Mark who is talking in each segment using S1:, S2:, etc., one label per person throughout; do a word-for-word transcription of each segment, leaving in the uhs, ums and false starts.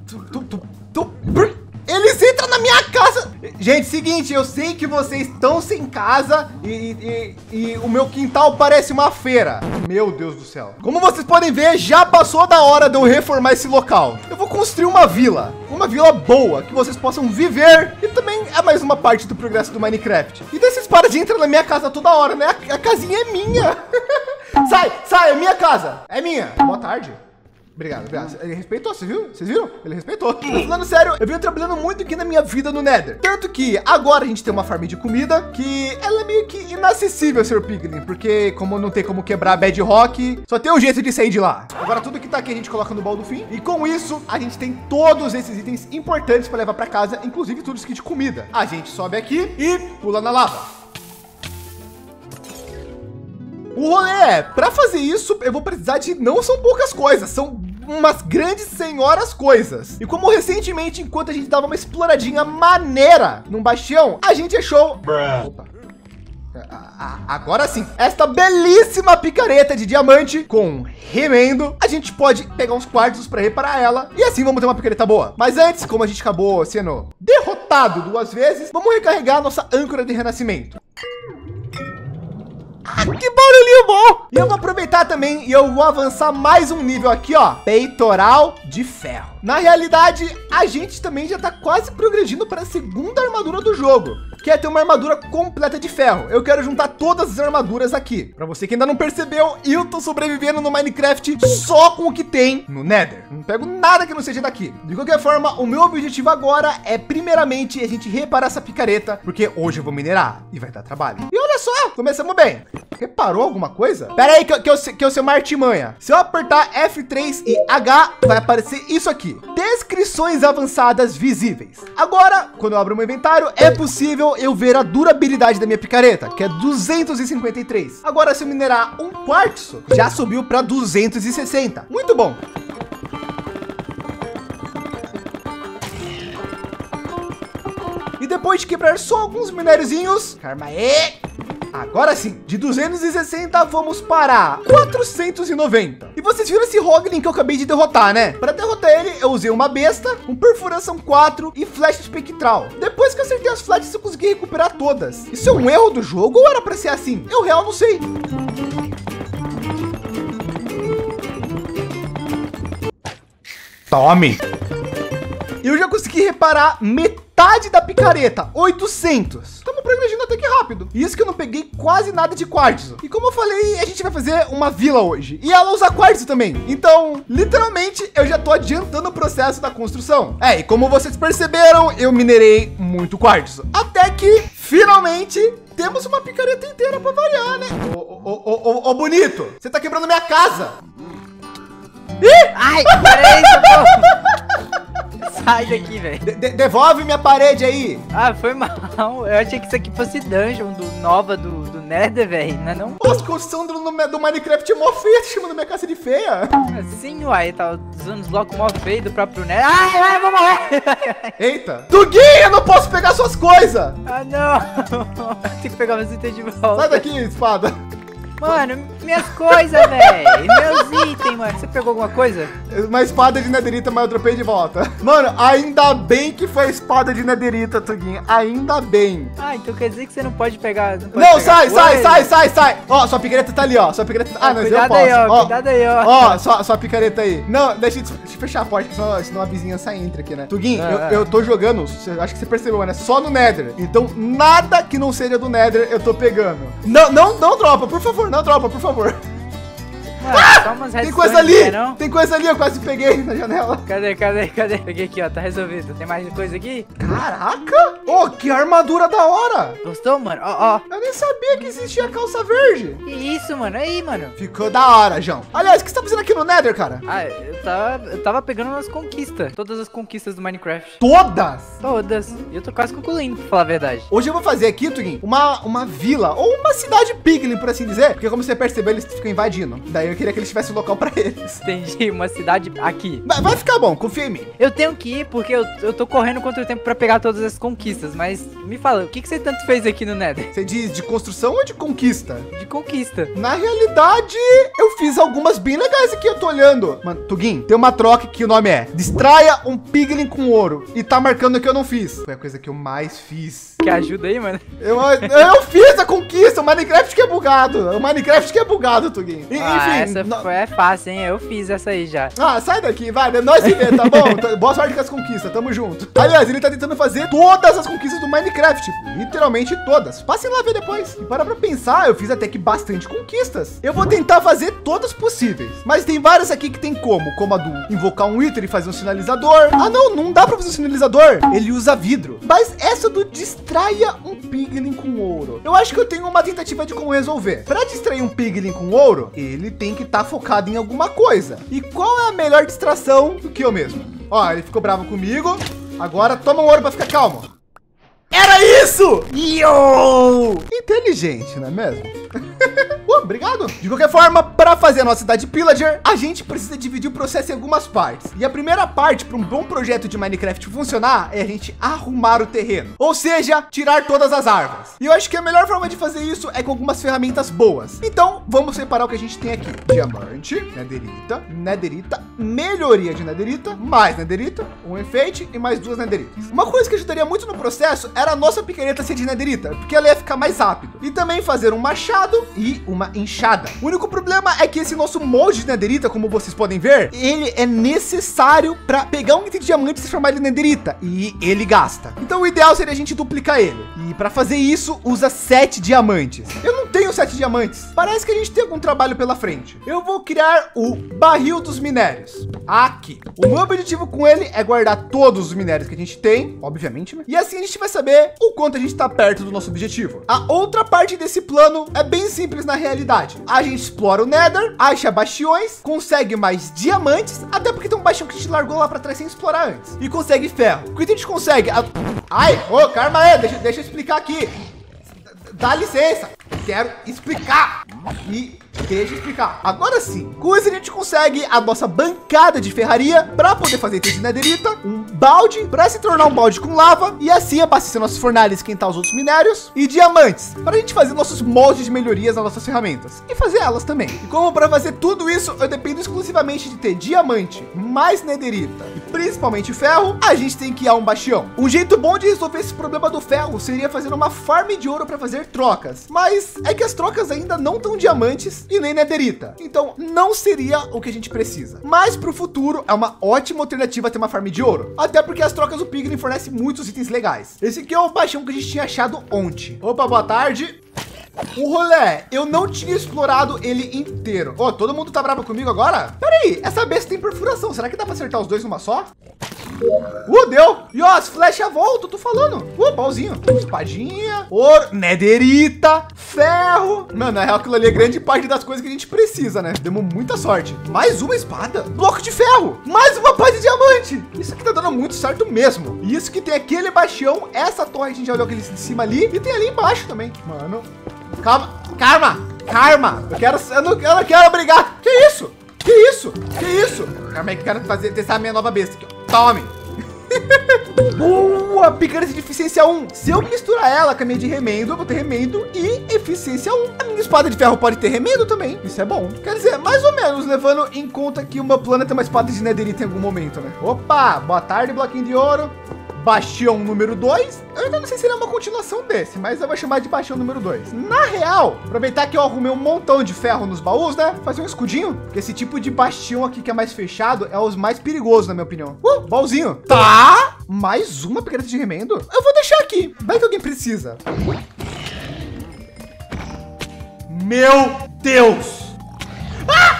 S1: Tu, tu, tu, tu... Eles entram na minha casa. Gente, seguinte, eu sei que vocês estão sem casa e, e, e o meu quintal parece uma feira. Meu Deus do céu. Como vocês podem ver, já passou da hora de eu reformar esse local. Eu vou construir uma vila, uma vila boa, que vocês possam viver. E também é mais uma parte do progresso do Minecraft. E daí vocês param de entrar na minha casa toda hora, né? A, a casinha é minha. Sai, sai, é minha casa. É minha. Boa tarde. Obrigado, obrigado. Ele respeitou, você viu? Vocês viram? Ele respeitou. Mas falando sério, eu venho trabalhando muito aqui na minha vida no Nether. Tanto que agora a gente tem uma farm de comida que ela é meio que inacessível, senhor Piglin. Porque como não tem como quebrar a bedrock, só tem um jeito de sair de lá. Agora tudo que tá aqui a gente coloca no baú do fim. E com isso, a gente tem todos esses itens importantes para levar para casa, inclusive tudo isso aqui de comida. A gente sobe aqui e pula na lava. O rolê é, para fazer isso, eu vou precisar de, não são poucas coisas, são umas grandes senhoras coisas. E como recentemente, enquanto a gente dava uma exploradinha maneira num bastião, a gente achou... Opa. Agora sim, esta belíssima picareta de diamante com remendo, a gente pode pegar uns quartos para reparar ela e assim vamos ter uma picareta boa. Mas antes, como a gente acabou sendo derrotado duas vezes, vamos recarregar a nossa âncora de renascimento. Ah, que barulhinho bom! E eu vou aproveitar também e eu vou avançar mais um nível aqui, ó. Peitoral de ferro. Na realidade, a gente também já tá quase progredindo para a segunda armadura do jogo, que é ter uma armadura completa de ferro. Eu quero juntar todas as armaduras aqui. Para você que ainda não percebeu, eu tô sobrevivendo no Minecraft só com o que tem no Nether. Não pego nada que não seja daqui. De qualquer forma, o meu objetivo agora é primeiramente a gente reparar essa picareta, porque hoje eu vou minerar e vai dar trabalho. E olha só, começamos bem. Reparou alguma coisa? Pera aí que, eu, que, eu, que eu sei uma artimanha. Se eu apertar F três e H, vai aparecer isso aqui. Descrições avançadas visíveis. Agora, quando eu abro o meu inventário, é possível eu ver a durabilidade da minha picareta, que é duzentos e cinquenta e três. Agora, se eu minerar um quartzo, já subiu para duzentos e sessenta. Muito bom. E depois de quebrar só alguns minériozinhos, karma aí. Agora sim, de duzentos e sessenta vamos para quatrocentos e noventa. E vocês viram esse Hoglin que eu acabei de derrotar, né? Para derrotar ele, eu usei uma besta, um perfuração quatro e flecha espectral. Depois que eu acertei as flechas, eu consegui recuperar todas. Isso é um erro do jogo ou era para ser assim? Eu real não sei. Tome! Eu já consegui reparar metade da picareta, oitocentos. Estamos progredindo até que rápido. Isso que eu não peguei quase nada de quartzo. E como eu falei, a gente vai fazer uma vila hoje. E ela usa quartzo também. Então, literalmente, eu já tô adiantando o processo da construção. É, e como vocês perceberam, eu minerei muito quartzo. Até que, finalmente, temos uma picareta inteira para variar, né? Ô, ô, ô, ô, ô, bonito, você tá quebrando minha casa. Ih! Ai, peraí,
S2: sai daqui, velho.
S1: De devolve minha parede aí.
S2: Ah, foi mal. Eu achei que isso aqui fosse dungeon do nova do, do Nether, velho. Não é não?
S1: Nossa, a construção do, do Minecraft é mó feia, chamando minha casa de feia.
S2: Sim, uai, tá usando os blocos mó feios do próprio Nether. Ai, ai, vou morrer.
S1: Eita. Tuguinho, eu não posso pegar suas coisas.
S2: Ah, não. Tem que pegar meus itens de volta.
S1: Sai daqui, espada.
S2: Mano, minhas coisas, velho. Meus itens, mano. Você pegou alguma coisa?
S1: Uma espada de netherita, mas eu dropei de volta. Mano, ainda bem que foi a espada de netherita, Tuguinho. Ainda bem.
S2: Ah, então quer dizer que você não pode pegar... Não, pode
S1: não
S2: pegar
S1: sai,
S2: coisa?
S1: sai, sai, sai, sai. Ó, sua picareta tá ali, ó. Sua picareta... Ah, não,
S2: cuidado
S1: eu posso.
S2: Aí, ó,
S1: ó,
S2: cuidado aí, ó.
S1: Ó, sua, sua picareta aí. Não, deixa eu, deixa eu fechar a porta, senão, senão a vizinha sai entra aqui, né? Tuguinho, ah, eu, ah. eu tô jogando, acho que você percebeu, né? Só no Nether. Então, nada que não seja do Nether eu tô pegando. Não, não, não dropa, por favor, não dropa, por favor.
S2: Mano,
S1: ah, tem coisa ali, não? Tem coisa ali, eu quase peguei na janela.
S2: Cadê, cadê, cadê? Peguei aqui, ó, tá resolvido. Tem mais coisa aqui?
S1: Caraca! Oh, que armadura da hora!
S2: Gostou, mano? Ó, ó.
S1: Eu nem sabia que existia calça verde.
S2: Que isso, mano? Aí, mano.
S1: Ficou da hora, João. Aliás, o que você tá fazendo aqui no Nether, cara?
S2: Ah, eu tava, eu tava pegando umas conquistas. Todas as conquistas do Minecraft.
S1: Todas?
S2: Todas. E eu tô quase concluindo, pra falar a verdade.
S1: Hoje eu vou fazer aqui, Tuguinho, uma, uma vila, ou uma cidade Piglin, por assim dizer. Porque como você percebeu, eles ficam invadindo. Daí eu queria que eles tivesse um local pra eles.
S2: Entendi, uma cidade aqui.
S1: Vai, vai ficar bom, confia em mim.
S2: Eu tenho que ir porque eu, eu tô correndo contra o tempo pra pegar todas as conquistas, mas me fala, o que, que você tanto fez aqui no Nether?
S1: Você diz de construção ou de conquista?
S2: De conquista.
S1: Na realidade, eu fiz algumas bem legais aqui, eu tô olhando. Mano, Tugin, tem uma troca que o nome é distraia um piglin com ouro. E tá marcando que eu não fiz. Foi a coisa que eu mais fiz.
S2: Que ajuda aí, mano?
S1: Eu, eu fiz a conquista, o Minecraft que é bugado. O Minecraft que é bugado, Tugin. E,
S2: Ah,
S1: enfim.
S2: essa
S1: no-
S2: foi é fácil, hein? Eu fiz essa aí já.
S1: Ah, sai daqui, vai, né? Nós se vê, tá bom? Tá- Boa sorte com as conquistas, tamo junto. Aliás, ele tá tentando fazer todas as conquistas do Minecraft. Literalmente todas. Passem lá ver depois. E para pra pensar, eu fiz até que bastante conquistas. Eu vou tentar fazer todas possíveis. Mas tem várias aqui que tem como. Como a do invocar um Wither e fazer um sinalizador. Ah, não, não dá pra fazer um sinalizador. Ele usa vidro. Mas essa do distraia um piglin com ouro. Eu acho que eu tenho uma tentativa de como resolver. Para distrair um piglin com ouro, ele tem que estar focado em alguma coisa. E qual é a melhor distração do que eu mesmo? Ó, ele ficou bravo comigo. Agora toma um ouro para ficar calmo. Era isso! Yo! Inteligente, não é mesmo? Uh, obrigado. De qualquer forma, para fazer a nossa cidade Pillager, a gente precisa dividir o processo em algumas partes. E a primeira parte para um bom projeto de Minecraft funcionar é a gente arrumar o terreno. Ou seja, tirar todas as árvores. E eu acho que a melhor forma de fazer isso é com algumas ferramentas boas. Então, vamos separar o que a gente tem aqui. Diamante, netherita, netherita, melhoria de netherita, mais netherita, um enfeite e mais duas netheritas. Uma coisa que ajudaria muito no processo era a nossa picareta ser de netherita, porque ela ia ficar mais rápido. E também fazer um machado e uma enxada. O único problema é que esse nosso molde de netherita, como vocês podem ver, ele é necessário para pegar um item de diamante e transformar ele em netherita, e ele gasta. Então o ideal seria a gente duplicar ele. E para fazer isso, usa sete diamantes. Eu não tenho sete diamantes. Parece que a gente tem algum trabalho pela frente. Eu vou criar o barril dos minérios. Aqui. O meu objetivo com ele é guardar todos os minérios que a gente tem, obviamente, né? E assim a gente vai saber o quanto a gente está perto do nosso objetivo. A outra parte desse plano é bem simples na realidade. A gente explora o Nether, acha bastiões, consegue mais diamantes, até porque tem um bastião que a gente largou lá para trás sem explorar antes. E consegue ferro. O que a gente consegue? A... Ai, ô, calma aí, deixa, deixa eu explicar aqui. Dá licença, quero explicar. E deixa eu explicar. Agora sim, com isso a gente consegue a nossa bancada de ferraria para poder fazer item de netherita, um balde para se tornar um balde com lava e assim abastecer nossos fornalhas, esquentar os outros minérios e diamantes para a gente fazer nossos moldes de melhorias nas nossas ferramentas e fazer elas também. E como para fazer tudo isso eu dependo exclusivamente de ter diamante mais netherita e principalmente ferro, a gente tem que ir a um bastião. Um jeito bom de resolver esse problema do ferro seria fazer uma farm de ouro para fazer trocas, mas é que as trocas ainda não estão diamantes e nem netherita, então não seria o que a gente precisa. Mas para o futuro é uma ótima alternativa ter uma farm de ouro, até porque as trocas do Piglin fornecem muitos itens legais. Esse aqui é o bastião que a gente tinha achado ontem. Opa, boa tarde. O rolê, eu não tinha explorado ele inteiro. Ó, oh, todo mundo tá bravo comigo agora? Pera aí, essa besta tem perfuração. Será que dá para acertar os dois numa só? Uh, deu. E ó, as flechas voltam, tô falando. Uh, pauzinho. Espadinha, ouro, netherita, ferro. Mano, na real, aquilo ali é grande parte das coisas que a gente precisa, né? Demos muita sorte. Mais uma espada, bloco de ferro, mais uma pá de diamante. Isso aqui tá dando muito certo mesmo. Isso que tem aquele bastião, essa torre a gente já olhou aquele de cima ali e tem ali embaixo também. Mano, calma, calma, calma. Eu quero, eu não, eu não quero brigar. Que isso? Que isso? Que isso? Calma aí que eu quero fazer, testar a minha nova besta aqui, ó. Tome. Boa, picareta de eficiência um. Se eu misturar ela com a minha de remendo, eu vou ter remendo e eficiência um. A minha espada de ferro pode ter remendo também. Isso é bom. Quer dizer, mais ou menos, levando em conta que o meu plano é ter uma espada de netherita em algum momento, né? Opa, boa tarde, bloquinho de ouro. Bastião número dois. Eu ainda não sei se ele é uma continuação desse, mas eu vou chamar de bastião número dois. Na real, aproveitar que eu arrumei um montão de ferro nos baús, né? Fazer um escudinho. Porque esse tipo de bastião aqui que é mais fechado é os mais perigosos, na minha opinião. Uh, baúzinho. Tá. Mais uma picareta de remendo. Eu vou deixar aqui. Vai que alguém precisa. Meu Deus. Ah!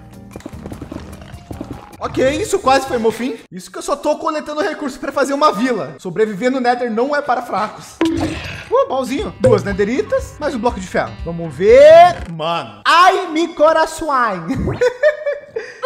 S1: Ok, isso quase foi meu fim. Isso que eu só tô coletando recursos para fazer uma vila. Sobreviver no Nether não é para fracos. Uh, baúzinho. Duas netheritas, mais um bloco de ferro. Vamos ver. Mano. Ai, me coração.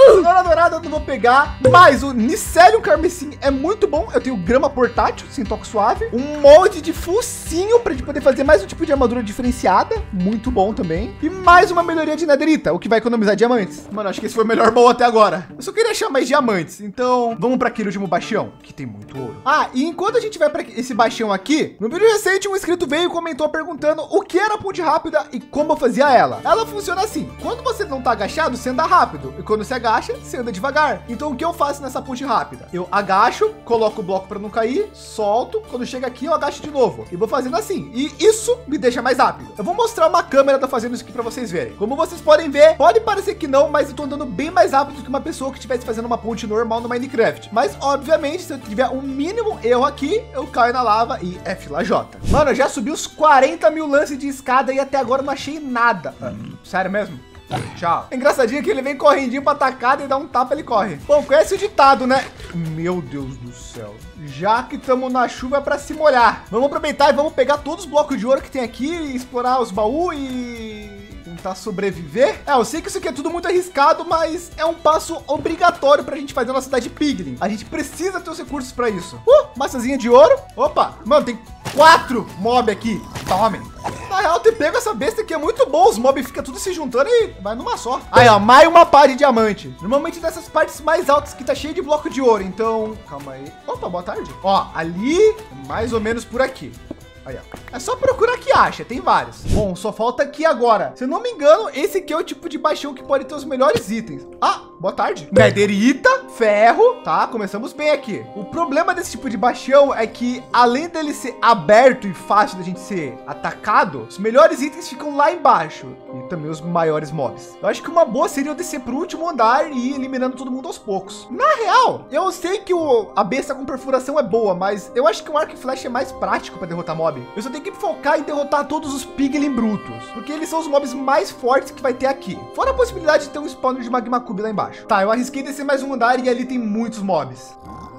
S1: Cenoura dourada eu não vou pegar, mas o Nicélium carmesim é muito bom. Eu tenho grama portátil, sem toque suave. Um molde de focinho pra gente poder fazer mais um tipo de armadura diferenciada. Muito bom também. E mais uma melhoria de netherita, o que vai economizar diamantes. Mano, acho que esse foi o melhor baú até agora. Eu só queria achar mais diamantes. Então, vamos para aquele último bastião, que tem muito ouro. Ah, e enquanto a gente vai para esse bastião aqui, no vídeo recente, um inscrito veio e comentou perguntando o que era a ponte rápida e como eu fazia ela. Ela funciona assim. Quando você não tá agachado, você anda rápido. E quando você agacha, você anda devagar. Então, o que eu faço nessa ponte rápida? Eu agacho, coloco o bloco para não cair, solto. Quando chega aqui, eu agacho de novo. E vou fazendo assim. E isso me deixa mais rápido. Eu vou mostrar uma câmera tá fazendo isso aqui para vocês verem. Como vocês podem ver, pode parecer que não, mas eu tô andando bem mais rápido do que uma pessoa que estivesse fazendo uma ponte normal no Minecraft. Mas, obviamente, se eu tiver um mínimo erro aqui, eu caio na lava e F L J. Mano, eu já subi os quarenta mil lances de escada e até agora não achei nada. Ah, sério mesmo? Tchau. É engraçadinho que ele vem correndinho pra atacada e dá um tapa, ele corre. Bom, conhece o ditado, né? Meu Deus do céu. Já que estamos na chuva é para se molhar. Vamos aproveitar e vamos pegar todos os blocos de ouro que tem aqui, e explorar os baús e tentar sobreviver. É, eu sei que isso aqui é tudo muito arriscado, mas é um passo obrigatório para a gente fazer a nossa cidade Piglin. A gente precisa ter os recursos para isso. Uh, massazinha de ouro. Opa, mano, tem quatro mob aqui. Tome. Na real, ter pego essa besta aqui é muito bom. Os mobs ficam tudo se juntando e vai numa só. Aí, ó, mais uma pá de diamante. Normalmente dessas partes mais altas que tá cheio de bloco de ouro. Então, calma aí. Opa, boa tarde. Ó, ali, mais ou menos por aqui. Aí, ó. É só procurar que acha, tem vários. Bom, só falta aqui agora. Se eu não me engano, esse aqui é o tipo de bastião que pode ter os melhores itens. Ah, boa tarde. Netherita, ferro, tá? Começamos bem aqui. O problema desse tipo de bastião é que, além dele ser aberto e fácil da gente ser atacado, os melhores itens ficam lá embaixo. E também os maiores mobs. Eu acho que uma boa seria eu descer pro último andar e ir eliminando todo mundo aos poucos. Na real, eu sei que o, a besta com perfuração é boa, mas eu acho que um arco e flecha é mais prático para derrotar mob. Eu só tenho que focar em derrotar todos os piglin brutos, porque eles são os mobs mais fortes que vai ter aqui. Fora a possibilidade de ter um spawner de magma cube lá embaixo. Tá, eu arrisquei descer mais um andar e ali tem muitos mobs.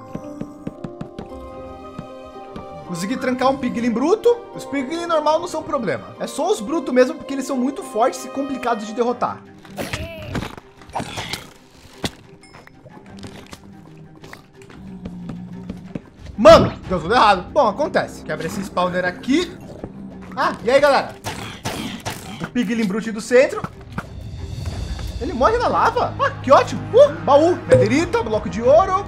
S1: Consegui trancar um piglin bruto. Os piglin normal não são problema. É só os brutos mesmo, porque eles são muito fortes e complicados de derrotar. Mano, deu tudo errado. Bom, acontece. Quebra esse spawner aqui. Ah, e aí, galera? O piglin brute do centro. Ele morre na lava. Ah, que ótimo. Uh, baú, netherita, bloco de ouro.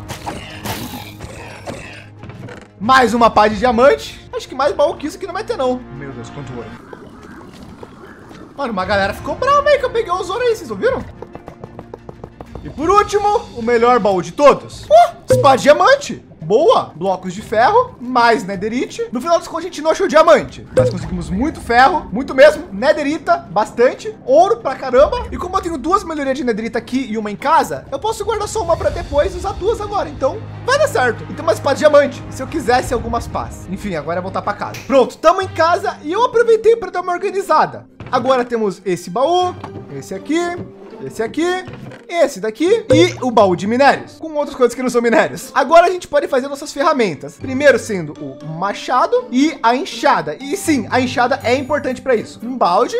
S1: Mais uma pá de diamante. Acho que mais baú que isso aqui não vai ter, não. Meu Deus, quanto ouro. Mano, uma galera ficou brava aí que eu peguei os ouro aí, vocês ouviram? E por último, o melhor baú de todos. Uh, espada de diamante. Boa, blocos de ferro, mais netherite. No final das contas, a gente não achou diamante. Nós conseguimos muito ferro, muito mesmo, netherita, bastante, ouro pra caramba. E como eu tenho duas melhorias de netherita aqui e uma em casa, eu posso guardar só uma para depois e usar duas agora. Então, vai dar certo. E tem uma espada de diamante, se eu quisesse algumas pás. Enfim, agora é voltar para casa. Pronto, estamos em casa e eu aproveitei para dar uma organizada. Agora temos esse baú, esse aqui, esse aqui, esse daqui e o baú de minérios, com outras coisas que não são minérios. Agora a gente pode fazer nossas ferramentas. Primeiro sendo o machado e a enxada. E sim, a enxada é importante para isso. Um balde.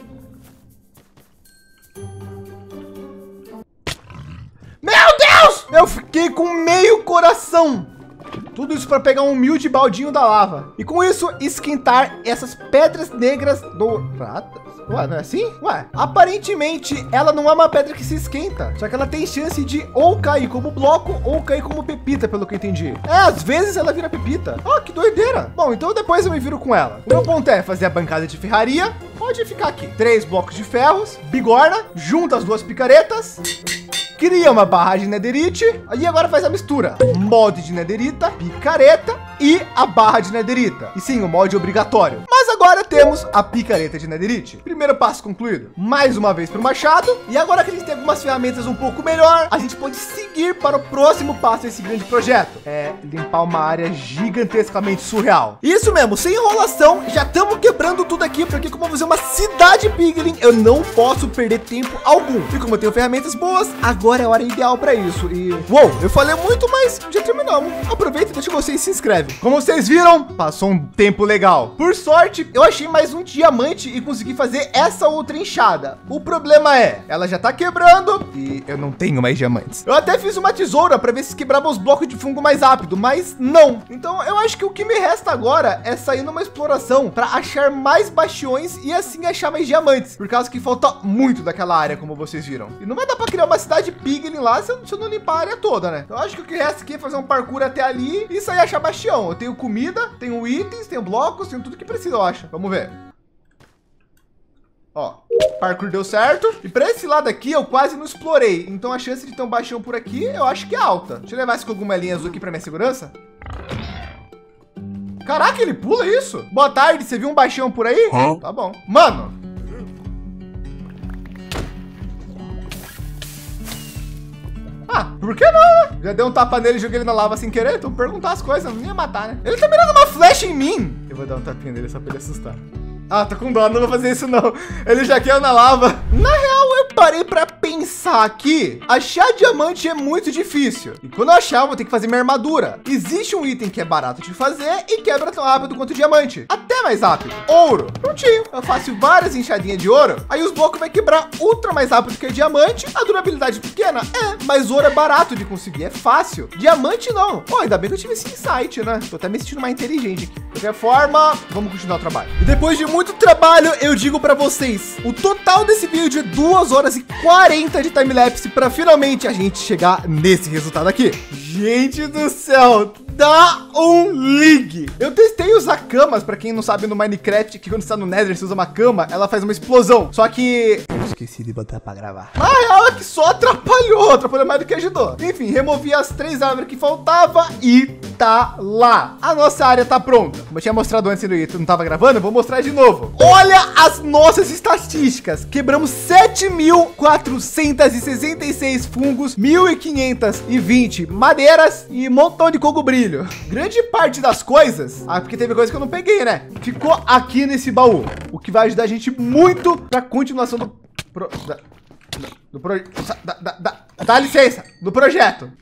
S1: Meu Deus! Eu fiquei com meio coração. Tudo isso para pegar um humilde baldinho da lava. E com isso, esquentar essas pedras negras douradas. Ué, não é assim? Ué, aparentemente ela não é uma pedra que se esquenta, só que ela tem chance de ou cair como bloco ou cair como pepita, pelo que eu entendi. É, às vezes ela vira pepita. Ah, que doideira. Bom, então depois eu me viro com ela. O meu ponto é fazer a bancada de ferraria. Pode ficar aqui. Três blocos de ferros, bigorna, junta as duas picaretas. Cria uma barragem netherite, e agora faz a mistura. Molde de netherita, picareta e a barra de netherita. E sim, o molde obrigatório. Mas agora temos a picareta de netherite. Primeiro passo concluído. Mais uma vez para o machado. E agora que a gente tem algumas ferramentas um pouco melhor, a gente pode seguir para o próximo passo desse grande projeto. É limpar uma área gigantescamente surreal. Isso mesmo, sem enrolação, já estamos quebrando tudo aqui, porque como eu vou fazer uma cidade Piglin, eu não posso perder tempo algum. E como eu tenho ferramentas boas, agora é a hora ideal para isso. E, uou, eu falei muito, mas já terminamos. Aproveita e deixa o gostei e se inscreve. Como vocês viram, passou um tempo legal. Por sorte, eu achei mais um diamante e consegui fazer essa outra enxada. O problema é, ela já tá quebrando e eu não tenho mais diamantes. Eu até fiz uma tesoura para ver se quebrava os blocos de fungo mais rápido, mas não. Então eu acho que o que me resta agora é sair numa exploração para achar mais bastiões e assim achar mais diamantes, por causa que falta muito daquela área, como vocês viram. E não vai dar para criar uma cidade piglin lá se eu, se eu não limpar a área toda, né? Então eu acho que o que resta aqui é fazer um parkour até ali e sair achar bastião. Eu tenho comida, tenho itens, tenho blocos, tenho tudo que precisa, eu acho. Vamos ver. Ó, parkour deu certo. E para esse lado aqui eu quase não explorei. Então a chance de ter um bastião por aqui eu acho que é alta. Deixa eu levar esse cogumelinho azul aqui para minha segurança. Caraca, ele pula isso? Boa tarde, você viu um bastião por aí? Hã? Tá bom. Mano. Ah, por que não, né? Já deu um tapa nele e joguei ele na lava sem querer. Então perguntar as coisas, não ia matar, né? Ele tá mirando uma flecha em mim. Eu vou dar um tapinha nele só pra ele assustar. Ah, tô com dó, não vou fazer isso não. Ele já caiu na lava. Na real, eu parei pra pensar aqui. Achar diamante é muito difícil. E quando eu achar, eu vou ter que fazer minha armadura. Existe um item que é barato de fazer e quebra tão rápido quanto diamante. Até mais rápido. Ouro. Prontinho. Eu faço várias enxadinhas de ouro. Aí os blocos vai quebrar ultra mais rápido que diamante. A durabilidade pequena? É, mas ouro é barato de conseguir. É fácil. Diamante não. Pô, ainda bem que eu tive esse insight, né? Tô até me sentindo mais inteligente aqui. De qualquer forma, vamos continuar o trabalho. E depois de muito trabalho, eu digo para vocês, o total desse vídeo é duas horas e quarenta de time-lapse para finalmente a gente chegar nesse resultado aqui. Gente do céu, dá um ligue. Eu testei usar camas, para quem não sabe, no Minecraft, que quando você tá no Nether, você usa uma cama, ela faz uma explosão. Só que eu esqueci de botar para gravar. Na real é que só atrapalhou, atrapalhou mais do que ajudou. Enfim, removi as três árvores que faltava e tá lá. A nossa área tá pronta. Como eu tinha mostrado antes e não tava gravando, eu vou mostrar de novo. Olha as nossas estatísticas. Quebramos sete mil quatrocentos e sessenta e seis fungos, mil quinhentos e vinte madeiras e um montão de cogobrilho. Grande parte das coisas, ah, porque teve coisa que eu não peguei, né? Ficou aqui nesse baú, o que vai ajudar a gente muito para continuação do pro, da, do pro, da, da, da, dá licença, do projeto.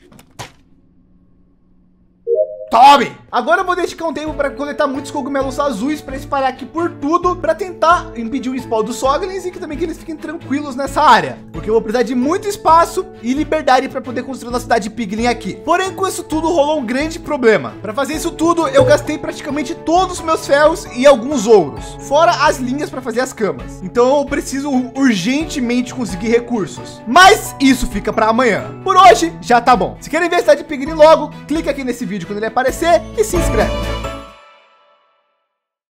S1: Tome! Agora eu vou dedicar um tempo para coletar muitos cogumelos azuis para espalhar aqui por tudo, para tentar impedir o spawn dos Soglins e que também que eles fiquem tranquilos nessa área, porque eu vou precisar de muito espaço e liberdade para poder construir uma cidade piglin aqui. Porém, com isso tudo rolou um grande problema. Para fazer isso tudo, eu gastei praticamente todos os meus ferros e alguns ouros, fora as linhas para fazer as camas. Então eu preciso urgentemente conseguir recursos, mas isso fica para amanhã. Por hoje já tá bom. Se querem ver a cidade piglin logo, clica aqui nesse vídeo quando ele aparecer e se inscreve.